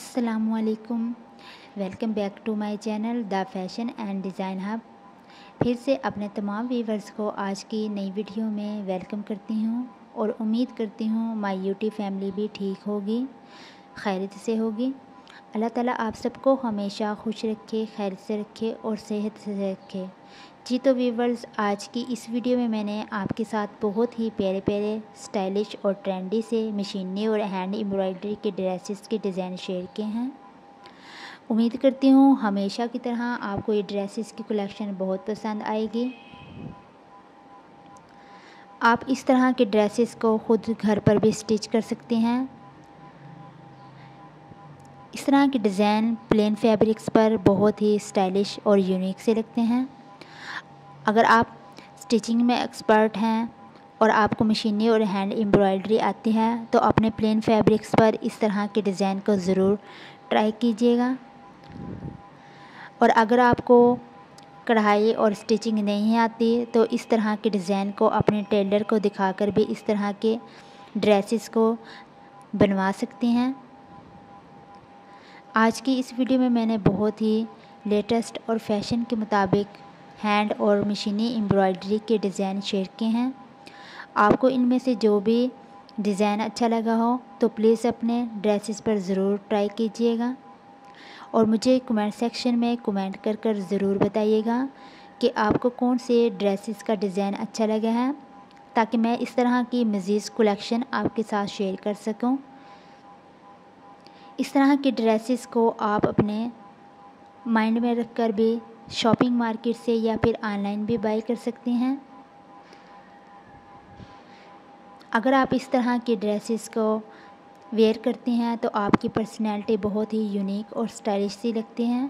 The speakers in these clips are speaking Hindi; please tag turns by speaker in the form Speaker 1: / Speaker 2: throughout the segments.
Speaker 1: अस्सलामुअलैकुम। Welcome back to my channel the fashion and design hub. फिर से अपने तमाम व्यूवर्स को आज की नई वीडियो में वेलकम करती हूँ और उम्मीद करती हूँ माय यूट्यूब फैमिली भी ठीक होगी, खैरियत से होगी। अल्लाह ताला आप सबको हमेशा खुश रखे, खैर से रखे और सेहत से रखे। जी तो व्यूवर्स, आज की इस वीडियो में मैंने आपके साथ बहुत ही प्यारे प्यारे स्टाइलिश और ट्रेंडी से मशीनी और हैंड एम्ब्रॉयडरी के ड्रेसेस के डिज़ाइन शेयर किए हैं। उम्मीद करती हूँ हमेशा की तरह आपको ये ड्रेसेस की कलेक्शन बहुत पसंद आएगी। आप इस तरह के ड्रेसेस को खुद घर पर भी स्टिच कर सकते हैं। इस तरह के डिज़ाइन प्लेन फैब्रिक्स पर बहुत ही स्टाइलिश और यूनिक से लगते हैं। अगर आप स्टिचिंग में एक्सपर्ट हैं और आपको मशीनी और हैंड एम्ब्रॉयडरी आती है तो अपने प्लेन फैब्रिक्स पर इस तरह के डिज़ाइन को ज़रूर ट्राई कीजिएगा। और अगर आपको कढ़ाई और स्टिचिंग नहीं आती तो इस तरह के डिज़ाइन को अपने टेलर को दिखाकर भी इस तरह के ड्रेसेस को बनवा सकते हैं। आज की इस वीडियो में मैंने बहुत ही लेटेस्ट और फैशन के मुताबिक हैंड और मशीनी एम्ब्रॉयडरी के डिज़ाइन शेयर किए हैं। आपको इनमें से जो भी डिज़ाइन अच्छा लगा हो तो प्लीज़ अपने ड्रेसेस पर ज़रूर ट्राई कीजिएगा और मुझे कमेंट सेक्शन में कमेंट कर ज़रूर बताइएगा कि आपको कौन से ड्रेसेस का डिज़ाइन अच्छा लगा है, ताकि मैं इस तरह की मज़ीद कलेक्शन आपके साथ शेयर कर सकूं। इस तरह के ड्रेसेस को आप अपने माइंड में रखकर भी शॉपिंग मार्केट से या फिर ऑनलाइन भी बाय कर सकते हैं। अगर आप इस तरह के ड्रेसेस को वेयर करते हैं तो आपकी पर्सनैलिटी बहुत ही यूनिक और स्टाइलिश सी लगती हैं।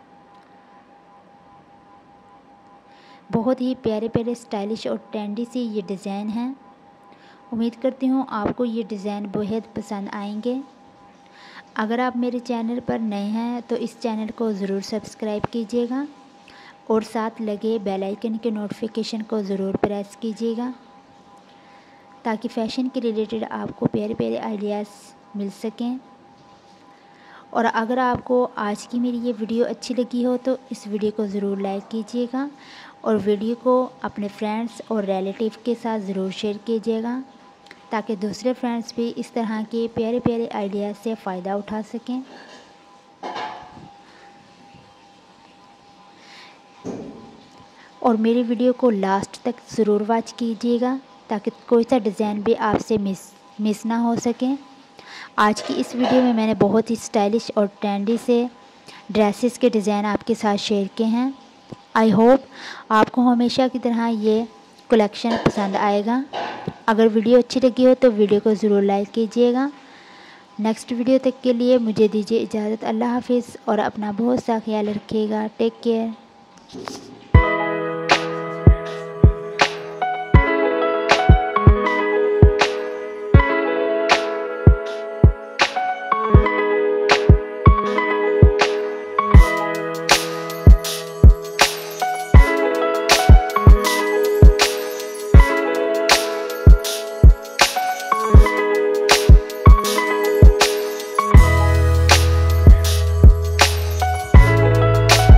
Speaker 1: बहुत ही प्यारे प्यारे स्टाइलिश और ट्रेंडी सी ये डिज़ाइन हैं। उम्मीद करती हूँ आपको ये डिज़ाइन बेहद पसंद आएंगे। अगर आप मेरे चैनल पर नए हैं तो इस चैनल को ज़रूर सब्सक्राइब कीजिएगा और साथ लगे बेल आइकन के नोटिफिकेशन को ज़रूर प्रेस कीजिएगा, ताकि फ़ैशन के रिलेटेड आपको प्यारे प्यारे आइडियाज़ मिल सकें। और अगर आपको आज की मेरी ये वीडियो अच्छी लगी हो तो इस वीडियो को ज़रूर लाइक कीजिएगा और वीडियो को अपने फ्रेंड्स और रिलेटिव के साथ ज़रूर शेयर कीजिएगा, ताकि दूसरे फ्रेंड्स भी इस तरह के प्यारे प्यारे आइडियाज़ से फ़ायदा उठा सकें। और मेरी वीडियो को लास्ट तक ज़रूर वॉच कीजिएगा, ताकि कोई सा डिज़ाइन भी आपसे मिस ना हो सके। आज की इस वीडियो में मैंने बहुत ही स्टाइलिश और ट्रेंडी से ड्रेसेस के डिज़ाइन आपके साथ शेयर किए हैं। आई होप आपको हमेशा की तरह ये कलेक्शन पसंद आएगा। अगर वीडियो अच्छी लगी हो तो वीडियो को ज़रूर लाइक कीजिएगा। नेक्स्ट वीडियो तक के लिए मुझे दीजिए इजाज़त। अल्लाह हाफिज़ और अपना बहुत सा ख्याल रखिएगा। Take care.